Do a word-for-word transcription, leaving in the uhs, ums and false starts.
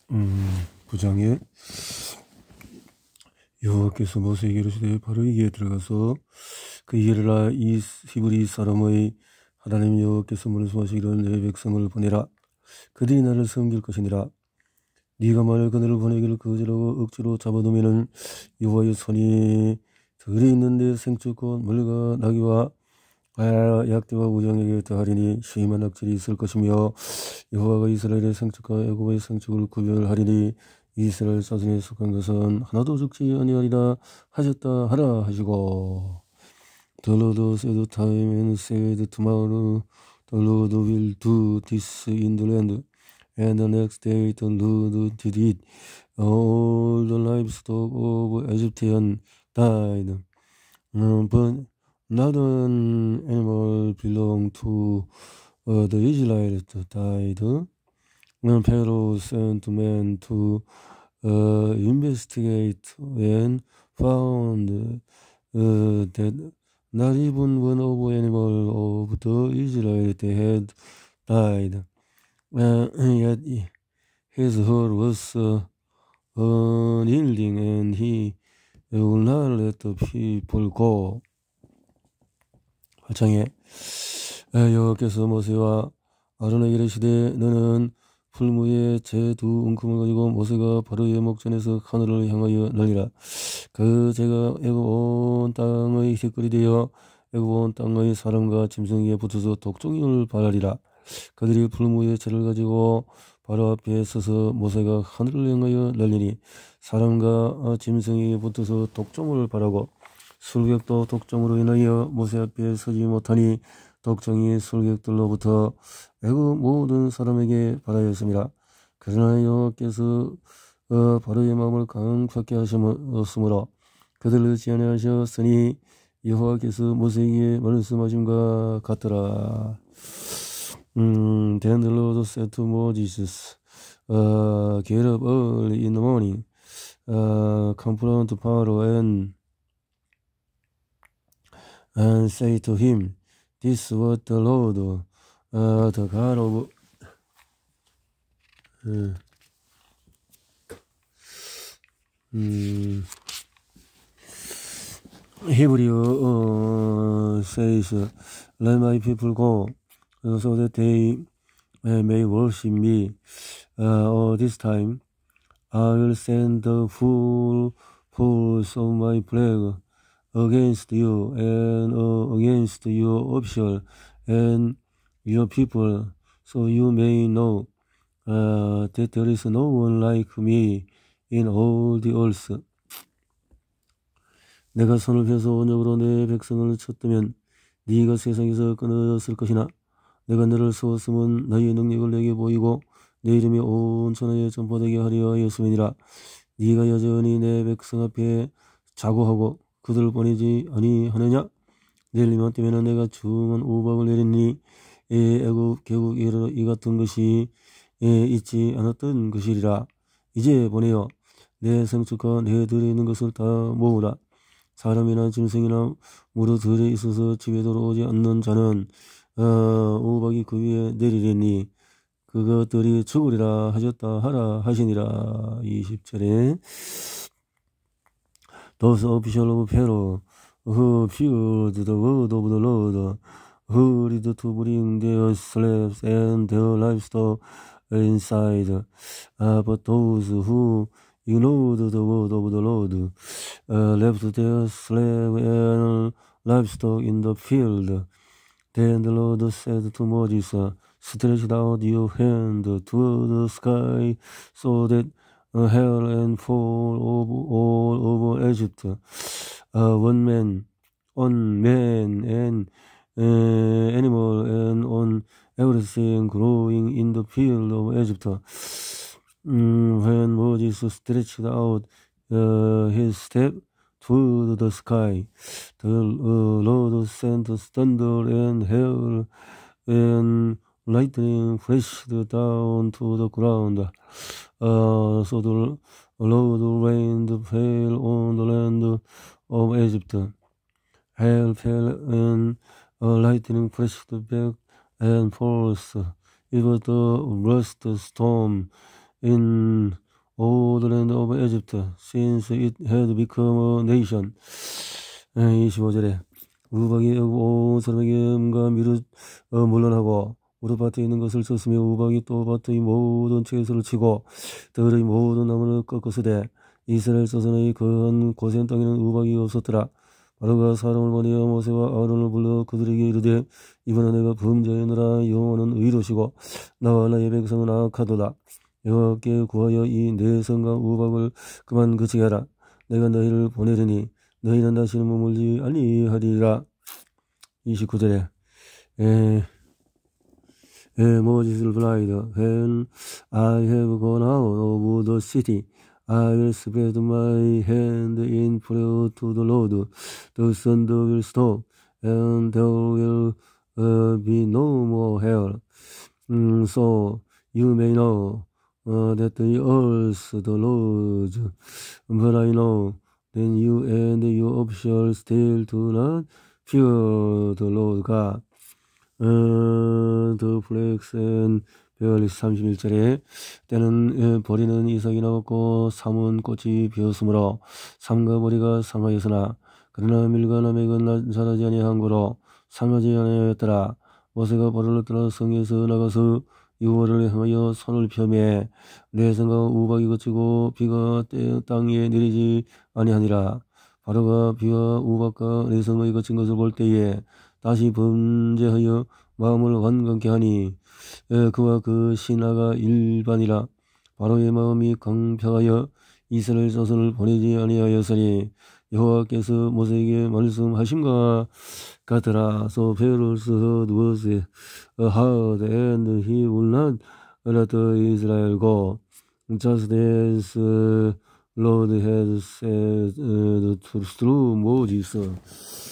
음, 구장에 여호와께서 모세에게 이르시되 바로 이에 들어가서 그 이르라 이 히브리 사람의 하나님 여호와께서 말씀하시기를 내 백성을 보내라. 그들이 나를 섬길 것이니라. 네가 만일 그들을 보내기를 거절하고 억지로 잡아두면은 여호와의 손이 들이 있는데 생축 곧 물과 나귀와 약대와 우정에게 더하리니 심한 악질이 있을 것이며 여호와가 이스라엘의 생축과 애굽의 생축을 구별하리니 이스라엘 자손에 속한 것은 하나도 죽지 아니하리라 하셨다 하라 하시고 The Lord said time and said tomorrow the Lord will do this in the land. And the next day the Lord did it. All the livestock of Egyptian died. Um, but not an animal belonged to uh, the Israelites died. And Pharaoh sent men to uh, investigate and found uh, that not even one of animal of the Israelites had died. Uh, yet his heart was uh, unyielding, and he would not let the people go. 팔 장에 여호와께서 모세와 아론에게 이르시되 너는 풀무에 제 두 웅큼을 가지고 모세가 바로의 목전에서 하늘을 향하여 날리라. 그 제가 애굽 온 땅의 휘끌이 되어 애굽 온 땅의 사람과 짐승에게 붙어서 독종을 발하리라. 그들이 풀무에 채를 가지고 바로 앞에 서서 모세가 하늘을 향하여 날리니 사람과 짐승에게 붙어서 독종을 발하고 술객도 독종으로 인하여 모세 앞에 서지 못하니 독종이 술객들로부터 애굽 모든 사람에게 발하였습니다. 그러나 여호와께서 어, 바로의 마음을 강팍게 하셨으므로 그들을 지연하셨으니 여호와께서 모세에게 말씀하심과 같더라. 음, Then the Lord said to Moses, uh, Get up early in the morning, uh, confront Pharaoh and and say to him, This is what the Lord, uh, the God of uh, 음, Hebrew uh, says, Let my people go, so that they uh, may worship me. Uh, all this time, I will send the full force of my plague against you and uh, against your official and your people, so you may know uh, that there is no one like me in all the earth. 내가 손을 펴서 언약으로 내 백성을 쳤다면 네가 세상에서 끊어졌을 것이나 내가 너를 세웠음은 너희의 능력을 내게 보이고 내 이름이 온 천하에 전파되게 하려 하였음이니라. 네가 여전히 내 백성 앞에 자고하고 그들을 보내지 아니하느냐? 내일 이맘때면은 내가 중한 우박을 내리니 애굽 개국 이르러 이 같은 것이 있지 않았던 것이리라. 이제 보내어 내 생축과 내 들에 있는 것을 다 모으라. 사람이나 짐승이나 무릇 들에 있어서 집에 돌아오지 않는 자는 어, 우박이 그 위에 내리리니 그것들이 죽으리라 하셨다 하라 하시니라. 이십 절에 Those officials of Pharaoh who feared the word of the Lord hurried to bring their slaves and their livestock inside. Uh, but those who ignored the word of the Lord uh, left their slave and livestock in the field. Then the Lord said to Moses, Stretch out your hand toward the sky so that uh, hail and fall over, all over Egypt. Uh, one man, on man and uh, animal and on everything growing in the field of Egypt. Mm, when Moses stretched out uh, his step toward the sky, the uh, Lord sent thunder and hail and lightning flashed down to the ground. Uh, so the Lord rained hail on the land of Egypt. Hail fell and uh, lightning flashed back and forth. It was the worst storm in all the land of Egypt since it had become a nation. 이십오 절에 우박이 온 사람에게 음과 미를 어, 물러나고 우르밭에 있는 것을 쳤으며 우박이 또 밭의 모든 채소를 치고 들의 모든 나무를 꺾었으되 이스라엘 자손의 거한 고센 땅에는 우박이 없었더라. 바로가 사람을 보내어 모세와 아론을 불러 그들에게 이르되 이번에 내가 범죄하느라 여호와는 의로시고 나와 나의 백성은 악하도다. 여호와께 구하여 이 내 성과 우박을 그만 그치게 하라. 내가 너희를 보내리니 너희는 다시는 머물지 아니하리라. 이십구 절에 에 Uh, Moses replied, when I have gone out of the city, I will spread my hand in prayer to the Lord. The thunder will stop, and there will uh, be no more hail. Mm, so you may know uh, that the earth the Lord's. But I know that you and your officials still do not fear the Lord God. 어, 더 플렉스 앤 베어리 삼십일 절에 때는 보리는 이삭이 나왔고 삼은 꽃이 피었으므로 삼과 보리가 상하였으나 그러나 밀과 나맥은 자라지 아니한 거로 상하지 아니하였더라. 모세가 보리를 따라 성에서 나가서 여호와를 향하여 손을 펴매 내성과 우박이 그치고 비가 땅 위에 내리지 아니하니라. 바로가 비와 우박과 내성의 거친 것을 볼 때에 다시 범죄하여 마음을 완강케 하니 그와 그 신하가 일반이라. 바로의 마음이 강팍하여 이스라엘 자손을 보내지 아니하였으니 여호와께서 모세에게 말씀하심과 같으라. So Pharaoh's heart was hard and he would not let Israel go, just as Lord had said through Moses.